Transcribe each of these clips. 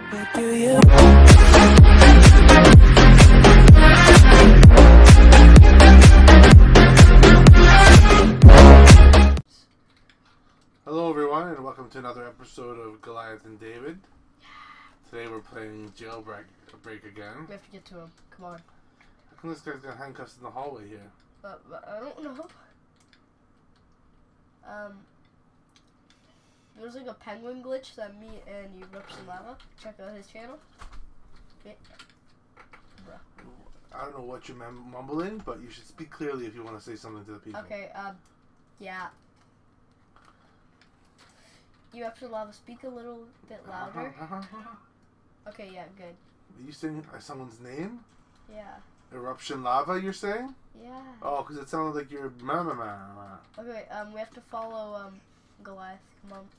But do you? Hello everyone and welcome to another episode of Goliath and David. Today we're playing Jailbreak again. We have to get to him. Come on. How come this guy's got handcuffs in the hallway here? I don't know. There's like a penguin glitch that me and Eruption Lava. Check out his channel. Okay. Bruh. I don't know what you're mumbling, but you should speak clearly if you want to say something to the people. Okay, yeah. Eruption Lava, speak a little bit louder. Okay, yeah, good. Are you saying someone's name? Yeah. Eruption Lava, you're saying? Yeah. Oh, because it sounded like you're Okay, we have to follow, Goliath. Come on.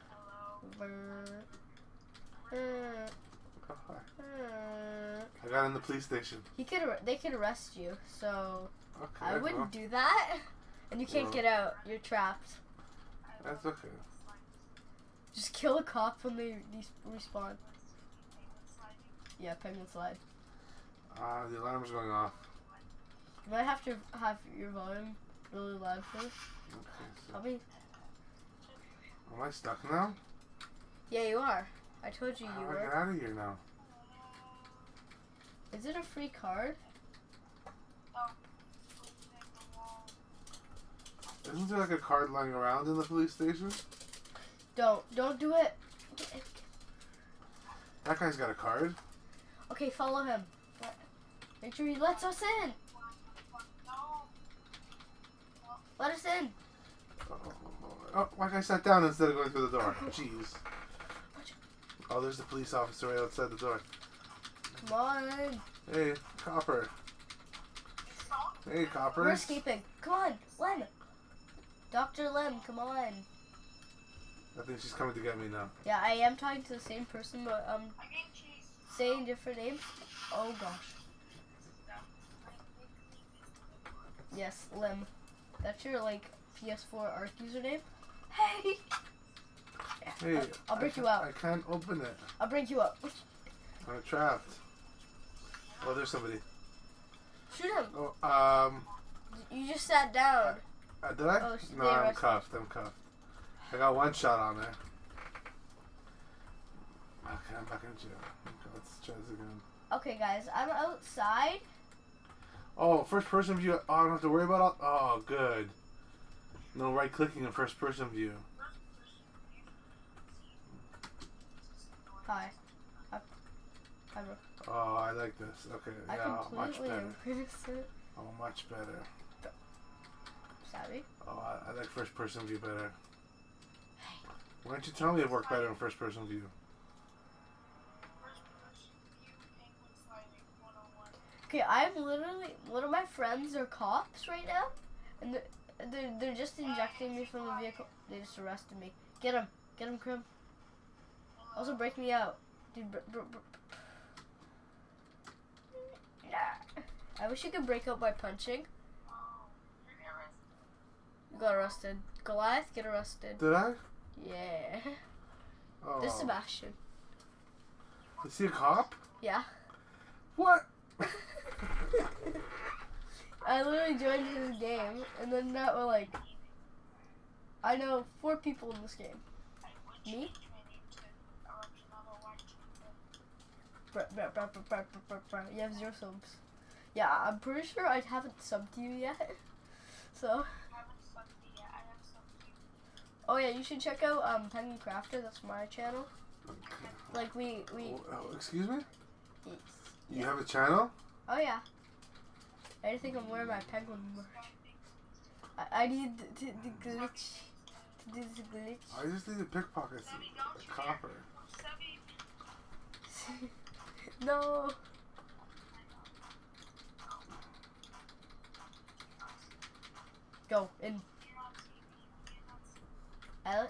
Hello. I got in the police station. They could arrest you, so Okay. I wouldn't do that. And you can't get out. You're trapped. That's okay. Just kill a cop when they respawn. Yeah, penguin slide. The alarm's going off. You might have to have your volume really loud first. Okay, so Help me. am I stuck now? Yeah, you are. I told you How you do I get were. out of here now? Is it a free card? Isn't there like a card lying around in the police station? Don't do it. That guy's got a card. Okay, follow him. Make sure he lets us in. Let us in. Oh, like I sat down instead of going through the door. Jeez. Oh, there's the police officer right outside the door. Come on. Hey, copper. Hey, copper. We're escaping. Come on, Lem. Dr. Lem, come on. I think she's coming to get me now. Yeah, I am talking to the same person, but saying different names. Oh gosh. Yes, Lem. That's your like PS4 Arc username. Hey. Hey, I'll break you out. I can't open it. I'll break you up. I'm trapped. Oh, there's somebody. Shoot him. Oh, You just sat down. did I? Oh, No, they I'm arrested. cuffed. I'm cuffed. I got one shot on there. Okay, I'm back in jail. Okay, let's try this again. Okay, guys, I'm outside. Oh, first person view. Oh, I don't have to worry about all. Oh, good. No right clicking in first person view. Hi. Hi, bro. Oh, I like this. Okay, I yeah, much completely better. agree with it. Oh, much better. Savvy. Oh, I like first person view better. Why don't you tell me it worked better in first person view? Okay, I'm literally. One of my friends are cops right now, and they're just injecting me from the vehicle. They just arrested me. Get him, Krim. Also break me out, dude. I wish you could break out by punching. You got arrested. Goliath, get arrested. Did I? Yeah. Oh. This is Sebastian. Is he a cop? Yeah. What? I literally joined his game, and then that was like, I know 4 people in this game. Me? You have 0 subs. Yeah, I'm pretty sure I haven't subbed you yet. So. Oh yeah, you should check out Penguin Crafter. That's my channel. Like we. Oh, excuse me? You Yeah. have a channel? Oh yeah. I think I'm wearing my penguin merch. I need the glitch. To do the glitch. I just need to pickpocket a copper. No. Go in. Come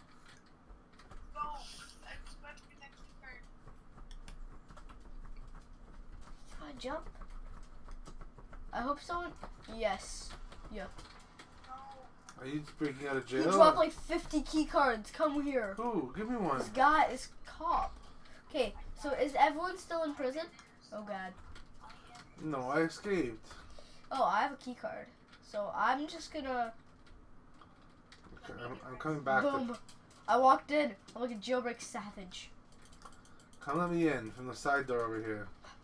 on, jump. I hope someone. Yes. Yeah. Are you breaking out of He jail? dropped like 50 key cards. Come here. Who? Give me one. This guy is cop. Okay, So is everyone still in prison? Oh god. No, I escaped. Oh, I have a key card. So I'm just gonna Okay, I'm coming back. boom. I walked in. I'm like a jailbreak savage. Come let me in from the side door over here.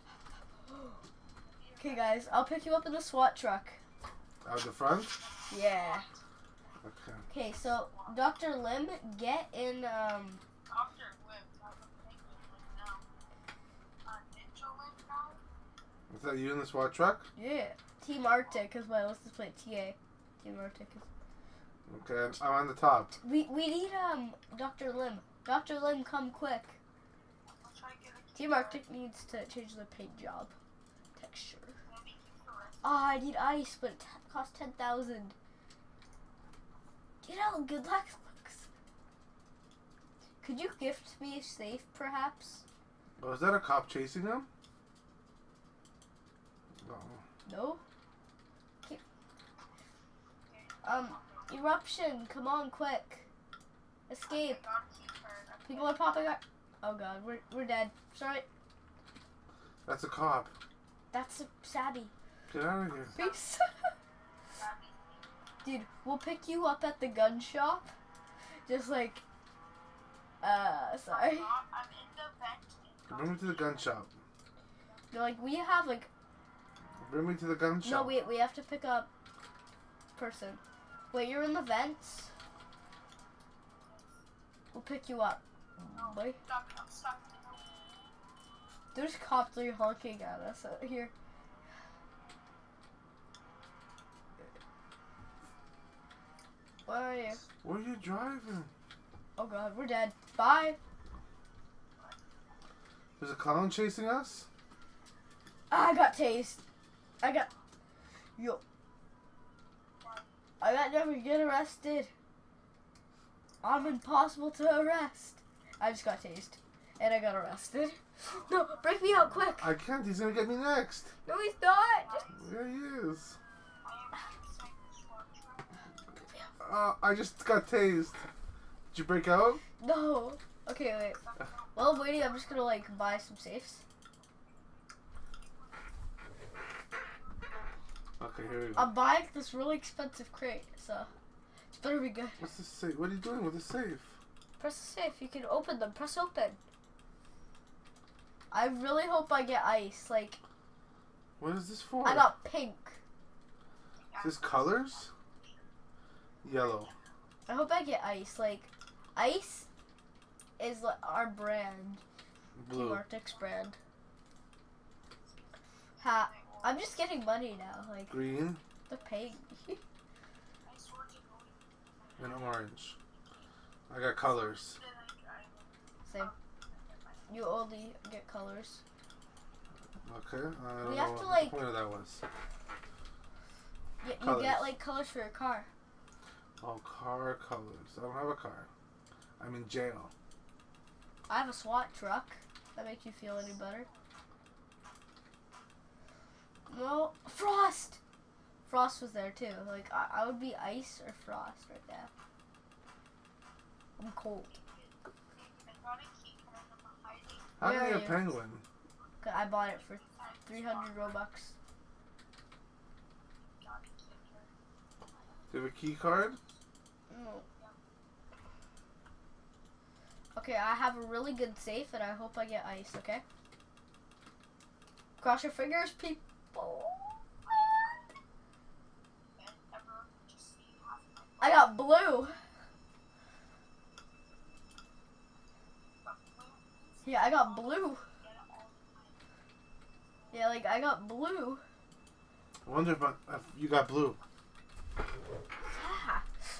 Okay guys, I'll pick you up in the SWAT truck. Out the front? Yeah. Okay. Okay, so Dr. Lim, get in Dr. Lim, not the penguin Lim now. Ninja Lim now? Is that you in the SWAT truck? yeah. Team Arctic is my license plate. TA. Team Arctic is Okay, I'm on the top. we need Dr. Lim. Dr. Lim, come quick. I'll try to get a key Team card. Arctic needs to change the paint job texture. Let me keep the rest. Ah, I need ice, but it costs 10,000. Do you know how good that looks? Could you gift me a safe, perhaps? Oh, is that a cop chasing them? No. No. Okay. Eruption, come on, quick. Escape. I got a key card. People are popping up. Oh god, we're dead. Sorry. That's a cop. That's a Sabby. Get out of here. Peace. Dude, we'll pick you up at the gun shop. Just like, sorry. I'm in the vent. Bring me to the gun shop. No, like, we have, like, Bring me to the gun no, shop. wait, we have to pick up person. Wait, you're in the vents? We'll pick you up. Boy. I'm stuck. There's cops like honking at us out here. Where are you? Where are you driving? Oh god, we're dead. Bye. There's a clown chasing us? I got tased. Yo. I got never get arrested. I'm impossible to arrest. I just got tased. And I got arrested. No, break me out quick. I can't. He's gonna get me next. No, he's not. Just There he is. I am inside the SWAT truck. I just got tased. Did you break out? no. Okay, wait. While I'm waiting, I'm just gonna like buy some safes. Okay, here we go. I'm buying this really expensive crate, so it's better be good. What's this safe? What are you doing with the safe? Press the safe. You can open them. Press open. I really hope I get ice. Like, What is this for? I got pink. Is this colors? Yellow. I hope I get ice. Like, ice is like our brand. Team Blue. Arctic's brand. Ha. I'm just getting money now. Like, Green they're paying me. I swore to go and orange. I got colors. Same. You only get colors. Okay. I don't We know have what to, like- the point of that was. You Colors. get like colors for your car. Oh, car colors. I don't have a car. I'm in jail. I have a SWAT truck. That makes you feel any better? No, Frost. Frost was there too. Like I would be ice or Frost right now. I'm cold. I got a key card. I'm hiding. How Where can you are a you? penguin? 'Cause I bought it for inside the 300 SWAT Robux. Got a key card. Do you have a key card? No. Okay, I have a really good safe, and I hope I get ice. Okay. Cross your fingers, people. And everyone can just see half of I got blue. my Yeah, I got blue. get it all the Yeah, like I got blue. I wonder if you got blue. Ah.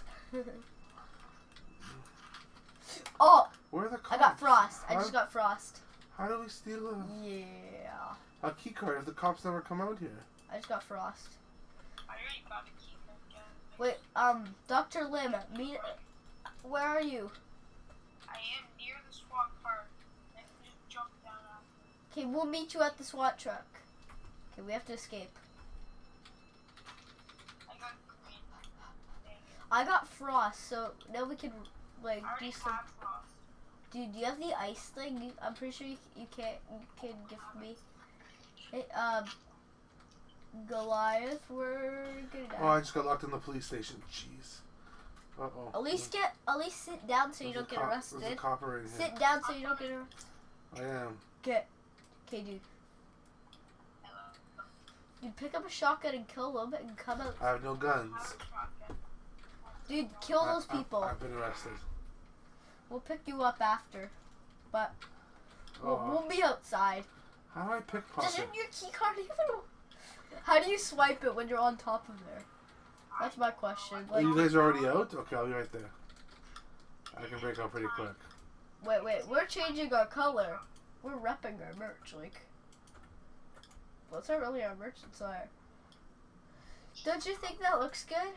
Oh, Where are the cops? I got frost. I How- just got frost. How do we steal Yeah, a key card if the cops never come out here? I just got frost. I already got a key card. Wait, Dr. Lim, meet. Where are you? I am near the SWAT car. I can just jump down after. Okay, we'll meet you at the SWAT truck. Okay, we have to escape. I got green. Dang it. I got frost, so now we can like I already do some. have frost. Dude, do you have the ice thing? I'm pretty sure you can gift me. Hey, Goliath, we're gonna die. Oh, I just got locked in the police station. Jeez. Uh oh. At least sit down so you don't get arrested. There's a cop right here. Sit down so you don't get arrested. I am. Okay, dude. Dude, pick up a shotgun and kill them and come out. I have no guns. Dude, kill those people. I've been arrested. We'll pick you up after, but Oh. we'll be outside. How do I pickpocket? Doesn't your key card even? How do you swipe it when you're on top of there? That's my question. Oh, Like, you guys are already out? Okay, I'll be right there. I can break out pretty quick. wait, we're changing our color. We're repping our merch, like. Well, it's not really our merch inside. Don't you think that looks good?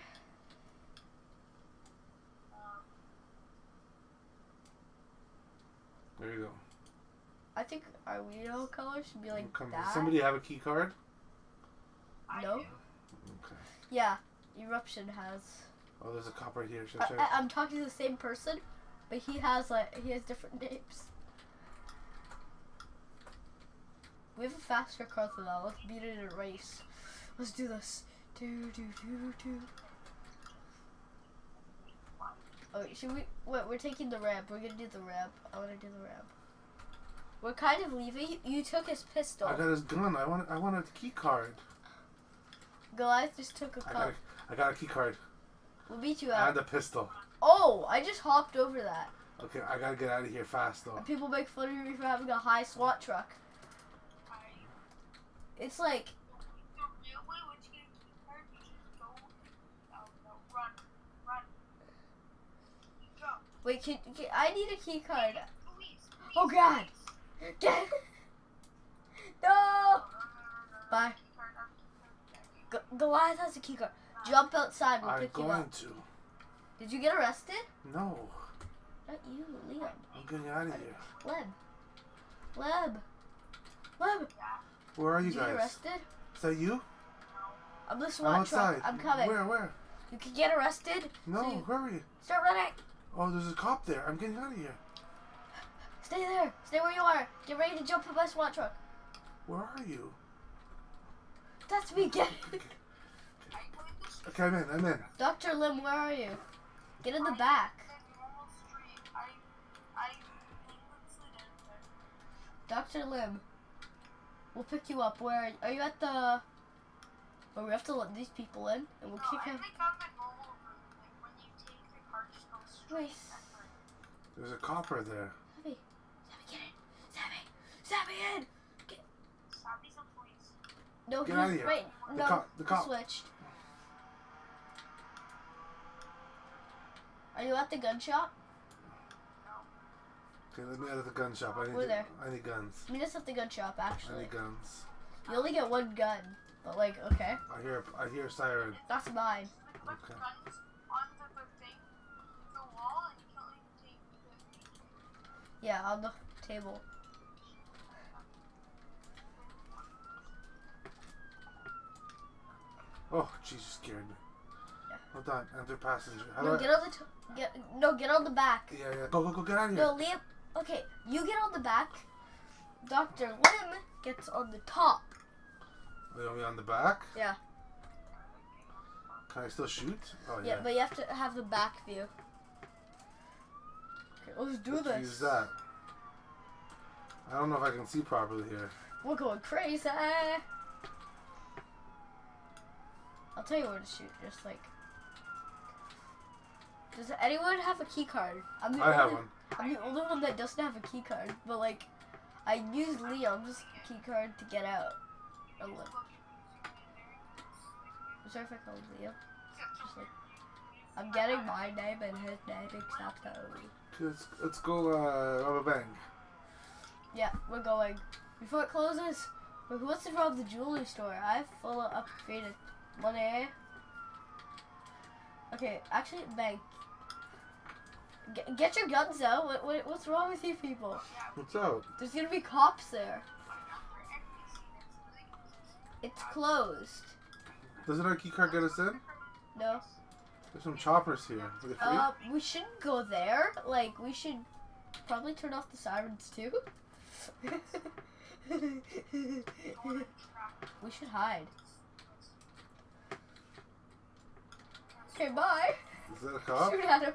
There you go. I think our Weedo color should be like that. Does somebody have a key card? No? Okay. Yeah, Eruption has. Oh, there's a cop right here. Should I check? I'm talking to the same person, but he has different names. We have a faster car than that. Let's beat it in a race. Let's do this. Do. Oh, should we? Wait, we're taking the ramp. We're gonna do the ramp. I wanna do the ramp. We're kind of leaving. You took his pistol. I got his gun. I want a key card. Goliath just took a cup. I got a key card. We'll beat you out. And a pistol. Oh, I just hopped over that. Okay, I gotta get out of here fast though. And people make fun of me for having a high SWAT truck. It's like, The real way when you get a key card, you just go. Oh no, run. Go. wait, I need a key card. Police. Oh God! Get no! Bye. Goliath has a key card. Jump outside. We'll I'm pick you going up. to. Did you get arrested? No. Not you, Liam. I'm getting out of here. Leb. Where are you Did you get guys? arrested? Is that you? I'm the I'm SWAT outside. truck. I'm coming. Where? You can get arrested. No, So you hurry. start running. Oh, there's a cop there. I'm getting out of here. Stay there. Stay where you are. Get ready to jump in my SWAT truck. Where are you? That's me. Get. Okay, I'm in. Dr. Lim, where are you? Get in the back. Dr. Lim, we'll pick you up. Where are you at the? Oh, we have to let these people in, and we'll kick him. Wait. There's a cop right there. Sammy, get in. Sammy, in. No, Get out of here. Wait, The no, cop- the he cop. switched. Are you at the gun shop? Okay, let me out of the gun shop. We're there. I need guns. Meet us at the gun shop, I actually. need guns. You only get one gun, but like, okay, I hear a siren. that's mine. Okay. Yeah, on the table. Oh, Jesus, scared me. Yeah. Hold on, enter passenger. How No, do get on the get on the back. Yeah. Go, get out of here. No, Liam. Okay, you get on the back. Dr. Lim gets on the top. Are you on the back? Yeah. Can I still shoot? Oh, Yeah, but you have to have the back view. Okay, let's do Let's this. use that. I don't know if I can see properly here. We're going crazy. I'll tell you where to shoot. Just like. Does anyone have a key card? I have one. I'm the only one that doesn't have a key card. But like, I used Liam's key card to get out. I'm sorry if I called Liam. Just like, I'm getting my name and his name exactly. Let's go rob a bank. Yeah, we're going. Before it closes, who wants to rob the jewelry store? I have full of upgraded money. Okay, actually, bank. Get your guns out. What's wrong with you people? What's out? There's gonna be cops there. It's closed. Doesn't our key card get us in? No. There's some choppers here. Are they free? We shouldn't go there. Like, we should probably turn off the sirens too. We should hide. Okay, bye. Is that a cop? Shoot at him.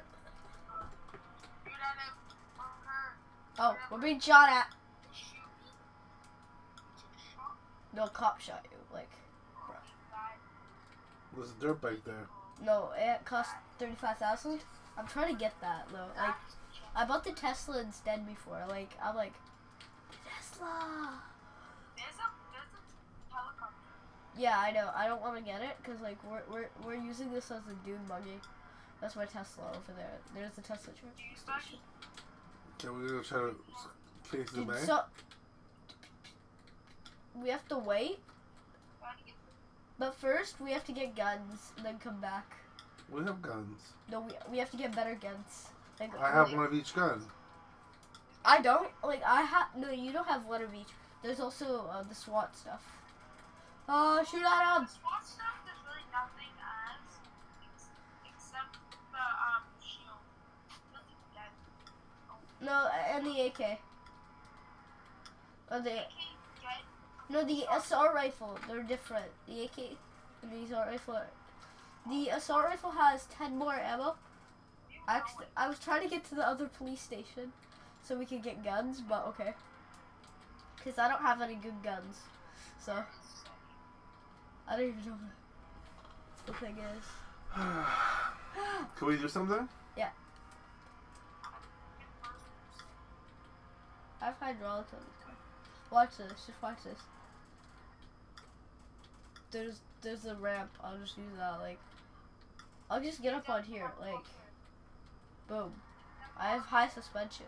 Oh, we're being shot at. No, cop shot you. Like, There's a dirt bike there. no, it cost 35,000. I'm trying to get that though. Like, I bought the Tesla instead before. Like, I'm like, Tesla. There's a helicopter. Yeah, I know. I don't want to get it because like we're using this as a dune buggy. That's my Tesla over there. There's the Tesla charging station. Okay, we're gonna try to face the man. So we have to wait, but first we have to get guns, and then come back. We have guns. No, we have to get better guns. Like, I have one of each gun. I don't. Like, I have. No, you don't have one of each. There's also the SWAT stuff. Shoot at him! The SWAT stuff, there's really nothing except the shield. Nothing dead. No, and the AK. No, the assault rifle. They're different. The AK and the assault rifle. The assault rifle has 10 more ammo. I was trying to get to the other police station so we could get guns, but okay. Because I don't have any good guns. So, I don't even know what the thing is. Can we do something? Yeah. I have hydraulics on this car. Watch this. Just watch this. There's a ramp. I'll just use that. Like, I'll just get up on here. Like, boom. I have high suspension.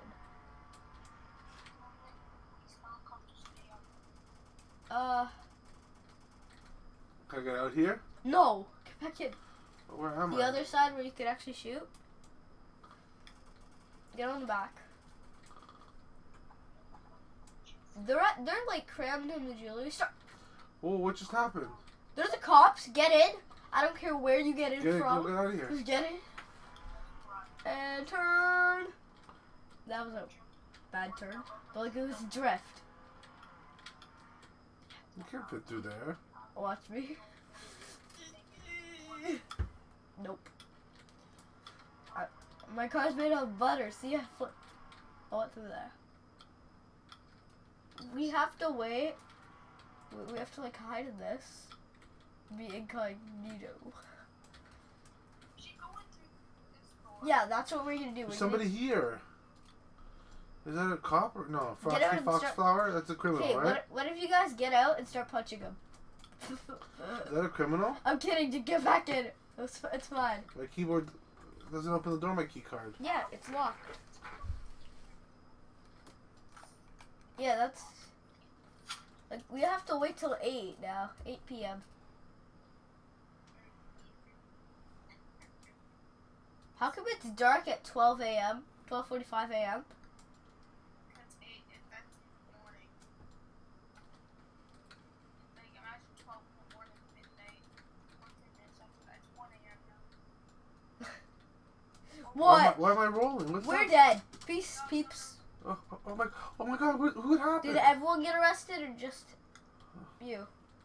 Can I get out here? No. Get back in. Where am I? The other side where you could actually shoot. Get on the back. They're like crammed in the jewelry store. Whoa, what just happened? There's the cops. Get in. I don't care where you get in Get from. out of here. Just get in. And turn. That was a bad turn. But like, it was drift. You can't fit through there. Watch me. Nope. My car's made of butter. See, I went through there. We have to wait. We have to like hide in this. Be incognito. Yeah, that's what we're gonna do. There's somebody here. Is that a cop or no? Get Frosty out and Foxflower? That's a criminal, Okay, right? what if you guys get out and start punching him? Is that a criminal? I'm kidding. Just get back in. It's fine. My keyboard doesn't open the door. My key card. Yeah, it's locked. Yeah, that's like we have to wait till 8 now. 8 p.m. How come it's dark at 12 a.m.? 12:45 a.m. That's 8 if that's in the morning. Like, imagine 12 in the morning, midnight. 14 minutes after that, it's 1 a.m. now. What? Why am I rolling? What's We're that? dead. Peace, peeps. Oh my God! What happened? Did everyone get arrested or just you?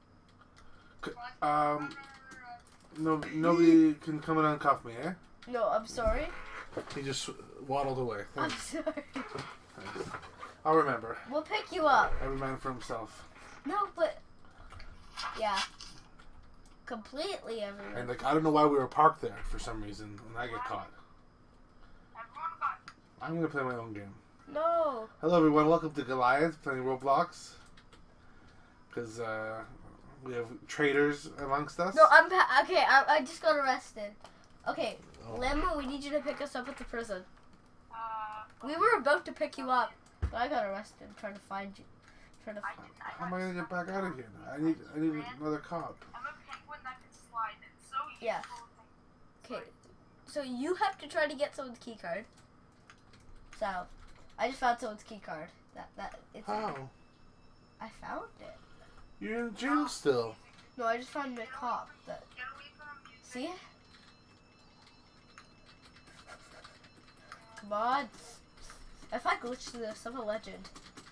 No, nobody can come and uncuff me, eh? No, I'm sorry. He just waddled away. I'm Thanks. sorry. Thanks. I'll remember. We'll pick you up. Every man for himself. No, but yeah, completely everyone. And like, I don't know why we were parked there for some reason, and I get caught. Everyone got I'm gonna play my own game. No. Hello everyone, welcome to Goliath, playing Roblox. Because we have traitors amongst us. No, okay. I just got arrested. Okay, Oh. Lemma, we need you to pick us up at the prison. We were about to pick you up, but I got arrested trying to find you. How am I gonna get back out of here? I need another cop. I'm a penguin that can slide. It's so useful. Yeah. Okay, so you have to try to get someone's key card. So, I just found someone's key card. It's. How? I found it. You're in jail still. No, I just found the cop. That. Get away from music. See it? Come on. If I glitch this, I'm a legend.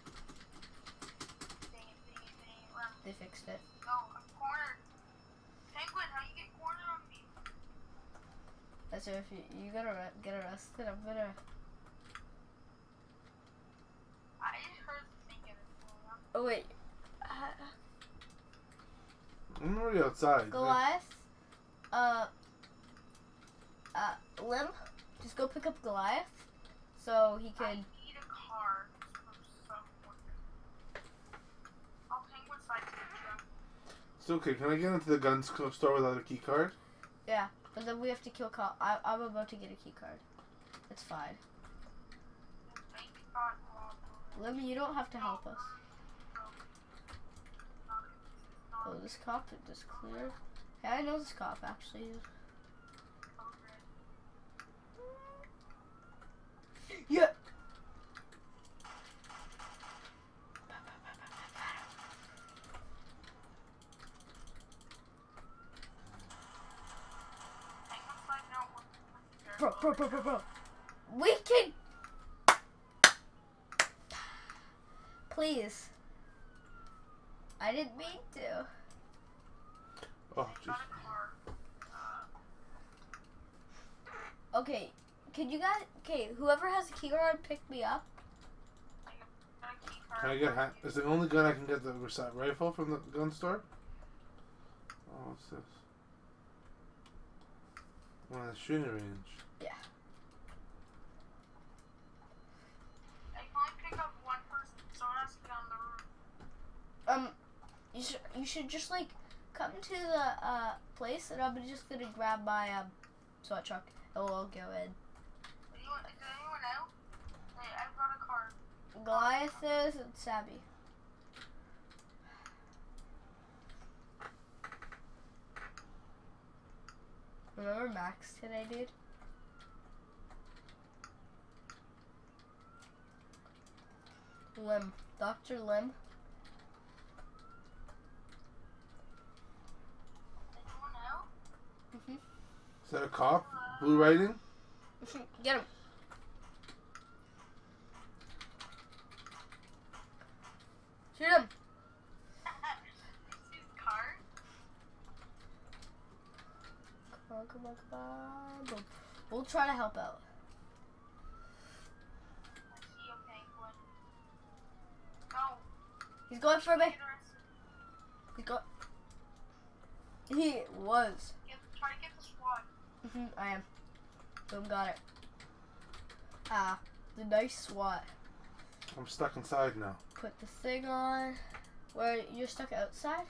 Dang it, run. They fixed it. No, I'm cornered. Penguin, how you get cornered on me? That's if you gotta get arrested, I'm gonna. I just heard the thing get it. Oh wait. I'm already outside. Goliath. Lim, just go pick up Goliath, so he I can. need a car from someone. I'll Penguin side to the truck. It's okay. Can I get into the gun store without a key card? Yeah, but then we have to kill cop. I'm about to get a key card. It's fine. The bank got robbed. Lim, you don't have to help us. Oh, this cop is clear. Yeah, I know this cop actually. Yeah. Bro. We can. Please. I didn't mean to. Oh, jeez. Okay, can you guys? Okay, whoever has a key card, pick me up. Can I get is the only gun I can get the rifle from the gun store? Oh, what's this? One at shooting range. Yeah. I can only pick up one person, so it has to be on the roof. You should just like come to the place, and I'm just gonna grab my SWAT truck, and we'll go in. Is anyone out? Hey, I've got a car. Goliath is and Sabby. Remember Max today, dude? Lim. Dr. Lim. Anyone out? Is that a cop? Blue writing? Get him. Shoot him. His car? Come on. Boom. We'll try to help out. I see a penguin. No. He's going for me. Get arrested. He got. He was. Try to get the SWAT. I am. Boom, got it. Ah, the nice SWAT. I'm stuck inside now. Put the thing on. Where you're stuck outside?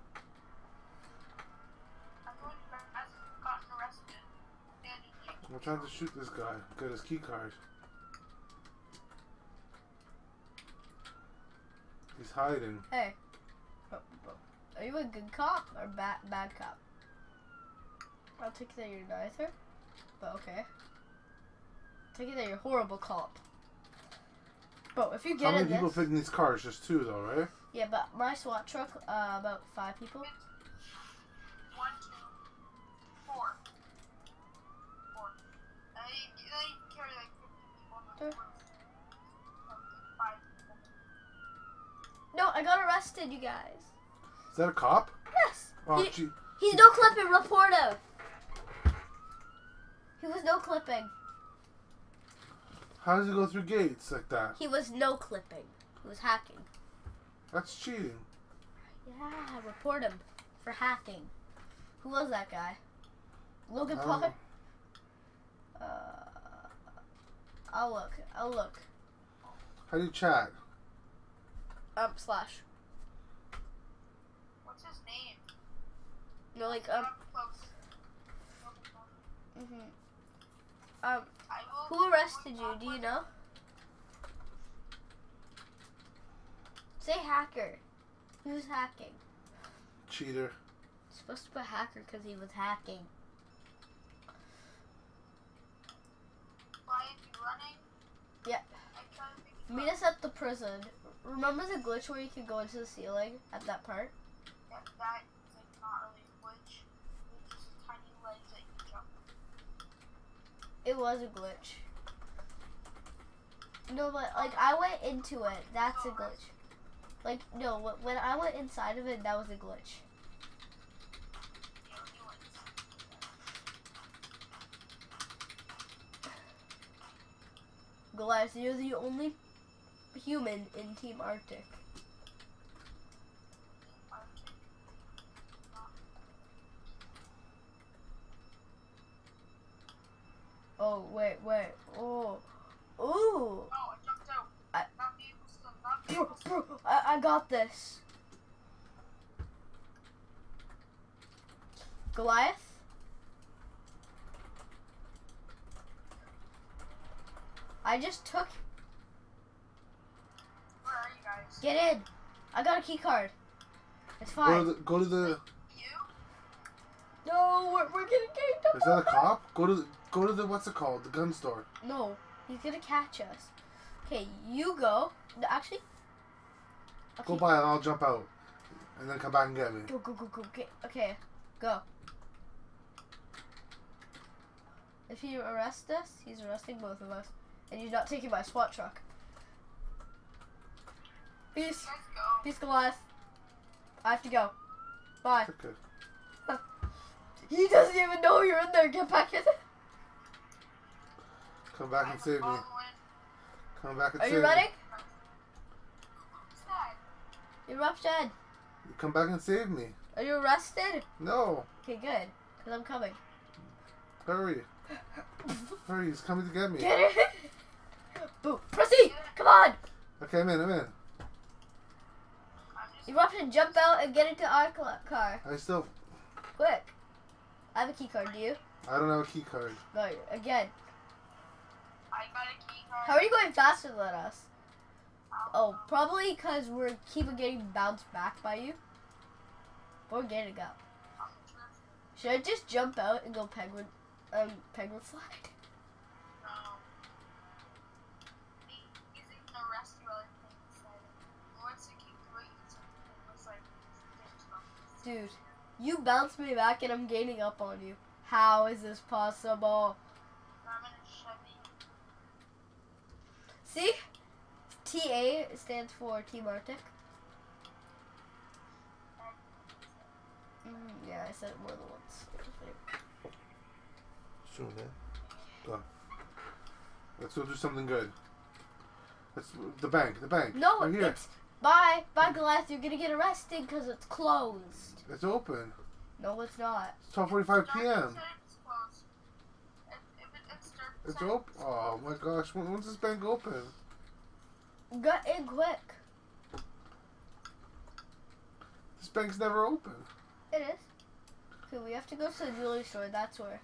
Everyone has gotten arrested. I'm trying to shoot this guy. Get his key card. He's hiding. Hey. Are you a good cop or bad cop? I'll take it that you're neither. But okay. Take it that you're a horrible cop. Bro, if you get How many in people this, fit in these cars? Just two though, right? yeah, but my SWAT truck, about 5 people. 1, 2, 4. 4. They carry like 50 people on the Sure. roof. 5 people. No, I got arrested, you guys. Is that a cop? Yes. Oh, gee. He's no clipping. Report him. He was no clipping. How does he go through gates like that? He was no clipping. He was hacking. That's cheating. Yeah, report him for hacking. Who was that guy? Logan I don't Paul? know. I'll look. How do you chat? Slash. What's his name? No, like, Up close. I will who arrested you? Do you know? Say hacker. Who's hacking? Cheater. Supposed to put hacker because he was hacking. Why is he running? Yeah. I'm trying to think. Meet us at the prison. Remember the glitch where you could go into the ceiling at that part? Yeah, that is like not really a glitch. It's just tiny legs that you jump. It was a glitch. No, but like I went into it. That's a glitch. Like no, when I went inside of it, that was a glitch. Goliath, you're the only human in Team Arctic. Oh wait. Oh. Ooh. Oh, I jumped out. Not vehicle still. Not vehicle still. Bro, I got this. Goliath? I just took... Where are you guys? Get in. I got a key card. It's Go fine. to the. You? No, we're getting ganked up. Is that a cop? Go to the what's it called? The gun store. No, he's gonna catch us. Okay, you go. No, actually... Go by and I'll jump out. And then come back and get me. Go. Okay, go. If you arrest us, he's arresting both of us. And you're not taking my SWAT truck. Peace. Let's go. Peace, Goliath. I have to go. Bye. It's okay. He doesn't even know you're in there. Get back in there. Come back and save me. Following. Come back and Are save you me. ready? Who's that? Eruption. Come back and save me. Are you arrested? No. Okay, good. Because I'm coming. Hurry. Hurry, he's coming to get me. Get it? Boo. Proceed. Come on. Okay, I'm in. I'm just Eruption, jump out and get into our car. I still. Quick. I have a key card. Do you? I don't have a key card. No, again. I got a key card. How are you going faster than us? I don't Oh, know. probably because we're keep getting bounced back by you. We're getting up. I'm tripping. Should I just jump out and go penguin slide? No. He's gonna arrest you while you're playing inside. Once you keep doing it was like Dude, you bounced me back and I'm gaining up on you. How is this possible? I'm in a Chevy. See? TA stands for Team Arctic. Yeah, I said it more than once. Sure, man. Go. Let's go do something good. Let's the bank. No, We're here. it's bye, Goliath. You're gonna get arrested because it's closed. It's open. No, it's not. It's 12:45 p.m. It's closed. It's dark. It's open. Oh my gosh, when's this bank open? Get in quick. This bank's never open. It is. Okay, we have to go to the jewelry store. That's where.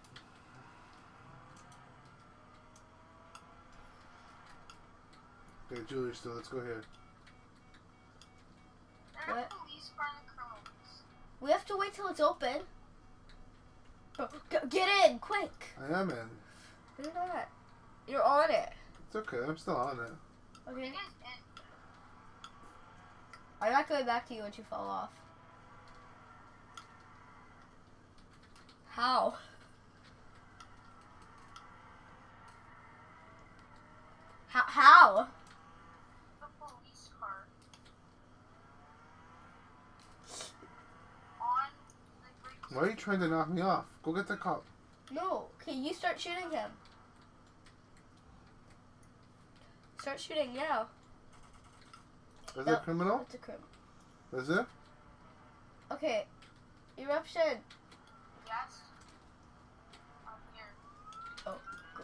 Okay, jewelry store. Let's go here. There are What? police find the criminals. We have to wait till it's open. Bro, get in, quick. I am in. You're not. You're on it. It's okay. I'm still on it. Okay. You guys in. I'm not going back to you once you fall off. How? How? The police car. On the brakes. Why are you trying to knock me off? Go get the cop. No. Okay, you start shooting him. Start shooting now. Is No. it a criminal? That's a crime. Is it? Okay. Eruption. Yes. I'm here. Go.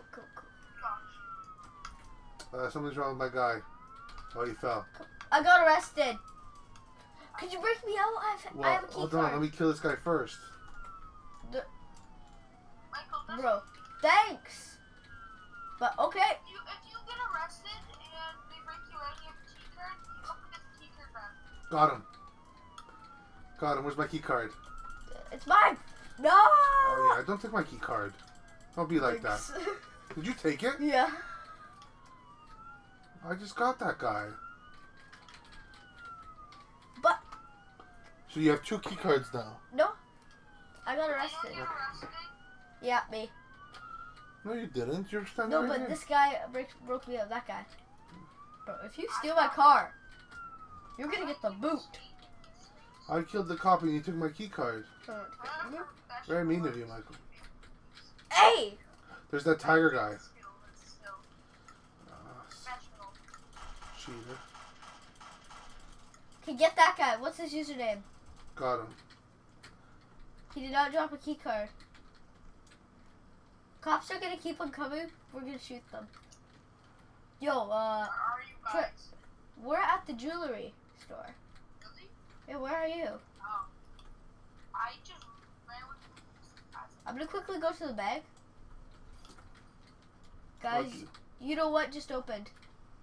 Gosh. Something's wrong with my guy. Oh, he fell. I got arrested. Could you break me out? I Well, have a key hold card. on. Let me kill this guy first. Michael, that's Bro, thanks. But okay. if you get arrested and they break you out and you have a key card, you have to get the key card back. Got him. Got him. Where's my key card? It's mine. No. Oh yeah, don't take my key card. Don't be like that. Thanks. Did you take it? Yeah. I just got that guy. But So you have 2 key cards now. no. I got You arrested. don't get arrested. Yeah, me. No, you didn't. You're standing No, right but here. this guy broke me up. That guy. Bro, if you steal my car, you're gonna get the boot. I killed the cop and you took my key card. Very mean of you, Michael. Hey! There's that tiger guy. Cheater. Okay, get that guy. What's his username? Got him. He did not drop a key card. Cops are gonna keep on coming. We're gonna shoot them. Yo, Where are you guys? we're at the jewelry store. Really? Yeah, where are you? Oh. I just ran with I'm gonna quickly go to the bag. Guys, What's- you know what just opened?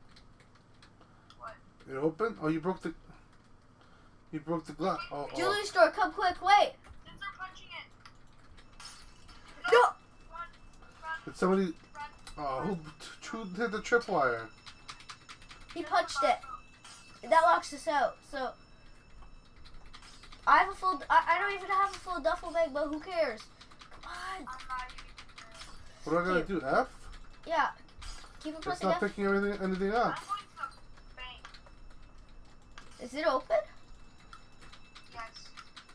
It opened? Oh, you broke the glass. Oh, Jewelry store, come quick, wait! Since they're punching it. No! Run, run, Did somebody? run. Oh, who hit the tripwire? He punched it. That locks us out, so... I have a full... I don't even have a full duffel bag, but who cares? Come on! I'm not even. What do I gotta do? F? Yeah. Keep it It's pressing not F. picking anything up. I'm going to the bank. Is it open? Yes.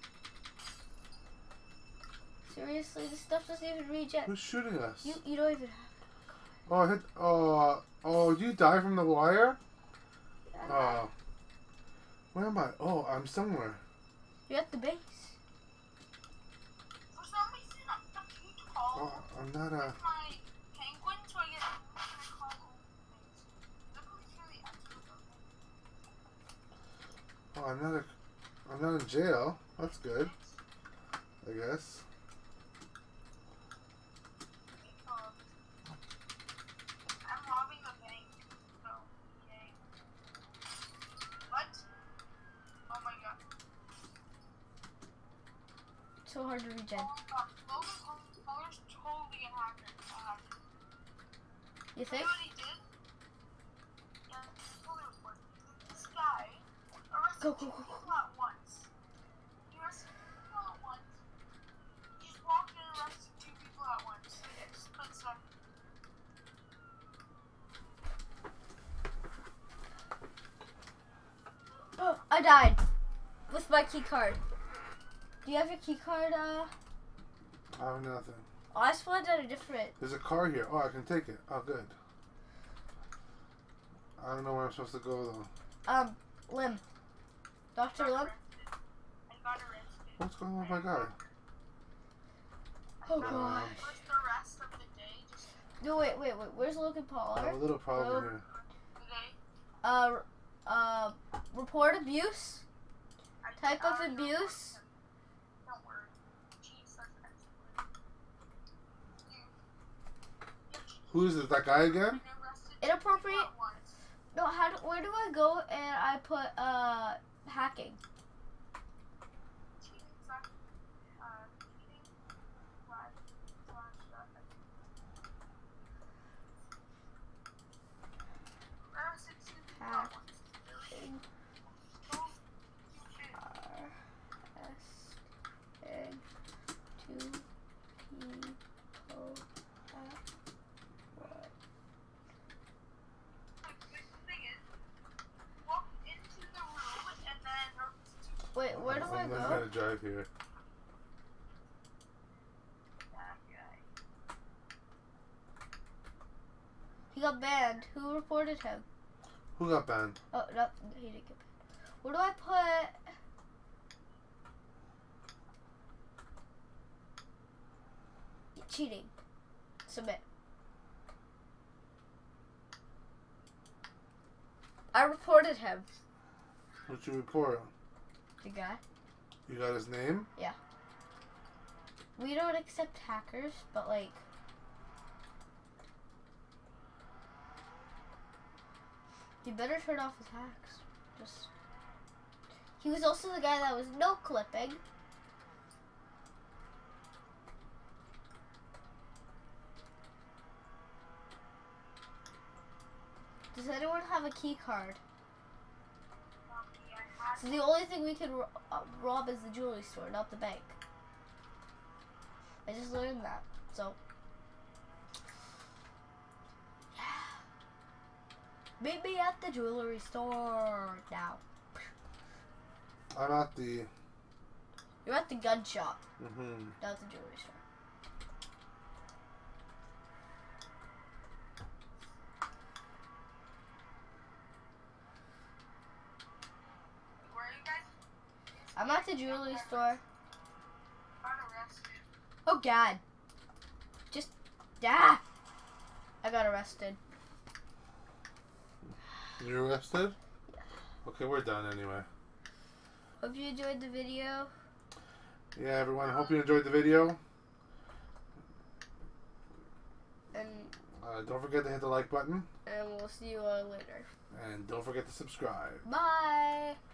Seriously, this stuff doesn't even reach yet. Who's shooting us? You don't even have Oh, I hit. Oh, you die from the wire? it. Oh. Where am I? Oh, I'm somewhere. You're at the base. For some reason, I'm too tall. Oh, I'm not a. My penguin, so I get call old things. The police really active. Oh, I'm not in jail. That's good. I guess. I'm robbing the bank. So, yay. What? Oh my god. So hard to regen. Oh my god. Logan Paul's totally a hacker. You You think? know what he did? Yeah, he totally was working. This guy arrested Go, two go, go, go. people at once. He arrested two people at once. He just walked in and arrested two people at once. Split second. Oh, I died. With my key card. Do you have your key card, I have nothing. Oh, I spawned at a different... There's a car here. Oh, I can take it. Oh, good. I don't know where I'm supposed to go though. Lim. Dr. Lim? I got arrested. What's going on with my guy? Oh, gosh. First arrest of the day, just No, wait. Where's Logan I Paul? have a little problem here. today. Report abuse? I Type of already know abuse? Don't worry. Jesus, Who is it? That guy again? Inappropriate? No, where do I go and I put, hacking? Hacking. R-S-N 2 people at what? Wait, where do I I'm go? not gonna drive here. He got banned. Who reported him? Who got banned? Oh, no, he didn't get banned. Where do I put... Cheating. Submit. I reported him. What'd you report? The guy. You got his name? We don't accept hackers, but like... You better turn off his hacks. Just... He was also the guy that was no clipping. Does anyone have a key card? So the only thing we can rob is the jewelry store, not the bank. I just learned that, so... Meet me at the jewelry store now. I'm at the. You're at the gun shop, Mm-hmm. not the jewelry store. Where are you guys? I'm at the jewelry store. Got arrested. Oh God. I got arrested. You arrested? Okay, we're done anyway. Hope you enjoyed the video. Yeah, everyone. Hope you enjoyed the video. And Don't forget to hit the like button. we'll see you all later. And don't forget to subscribe. Bye.